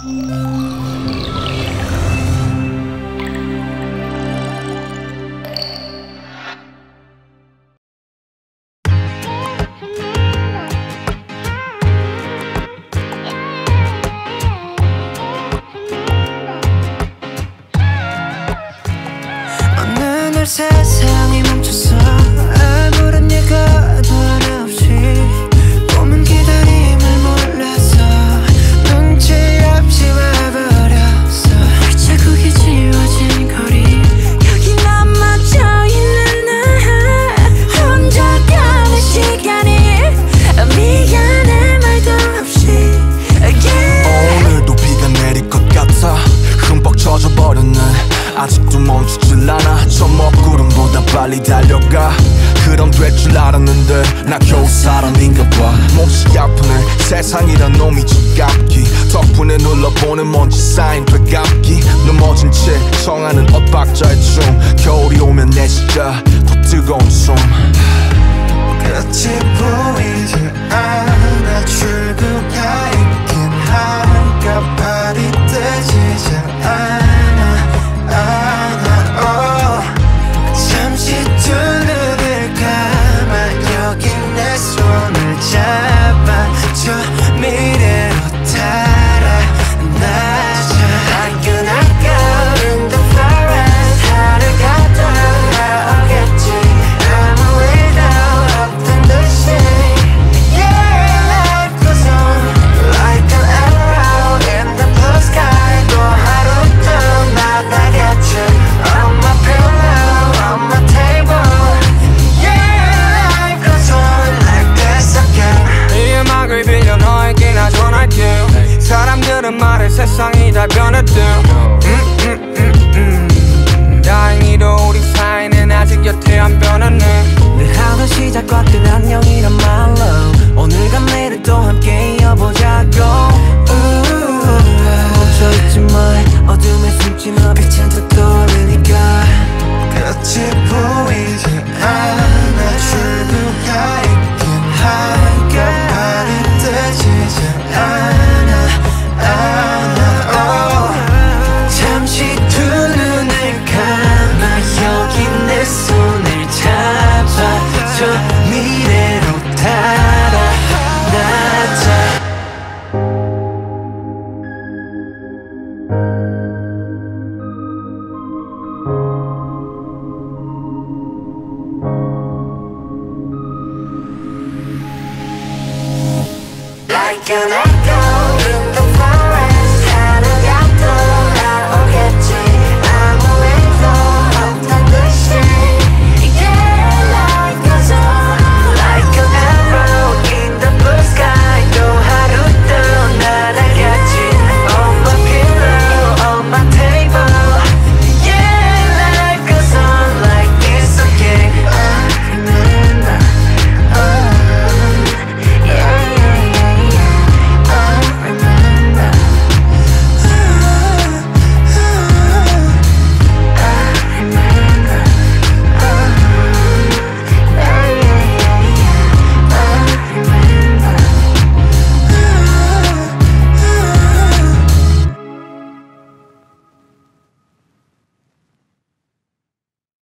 세상이 멈춰서 아무런 예고도 하나 없이 꿈은 기다림을 몰라서 눈치 없이 와버렸어. 자국이 지워진 거리 여기 남아져 있는 나 혼자 가는 시간이 미안해 말도 없이 오늘도 비가 내릴 것 같아. 흠뻑 젖어버렸네. 아직도 멈추질 않아. 저 먹구름보다 빨리 달려가. 그럼 될 줄 알았는데 나 겨우 사람인가 봐. 몹시 아프네. 세상이란 놈이 지갑기. 덕분에 눌러보는 먼지 쌓인 되감기. 넘어진 채 청하는 엇박자의 춤. 겨울이 오면 내 진짜 더 뜨거운 숨. 끝이 보이지 않아. 출구가 있긴 한가발이 뜨지 않아. 잠시 두 눈을 감아 여기 내 손을 잡아줘. 미래로 달아나자. I cannot go in the forest. 하루가 돌아오겠지. 아무 일도 없던 듯이. Yeah, life goes on like an arrow in the blue sky. 또 하루 더 나가겠지. On my pillow, on my table. Yeah, life goes on like this again. 이 음악을 빌려 너에게 나 전할게. 사람들은 말해 세상이 다 변했대. 다행히도 우리 사이는 아직 여태 안 변했네. 늘 하던 시작과 끝 안녕이란 말로 오늘과 내일을 또 함께 이어보자고. 멈춰있지 마. 어둠에 숨지 마. 빛은 더 떠오르니까. 끝이 보이지 않아. 출구가 있긴 한가발이 뜨지 않아. 잠시 두 눈을 감아 여기 내 손을 잡아줘. 미래로 달아나자.